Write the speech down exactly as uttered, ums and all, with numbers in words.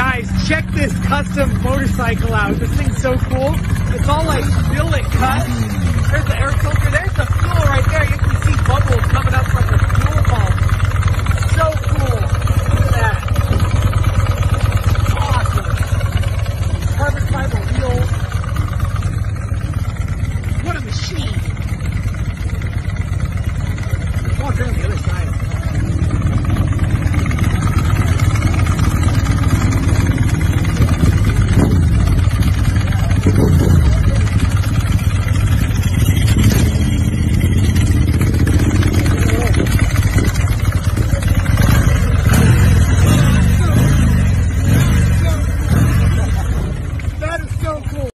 Guys, check this custom motorcycle out. This thing's so cool. It's all like billet cut. There's the air filter. There's the fuel right there. You can see bubbles coming up from the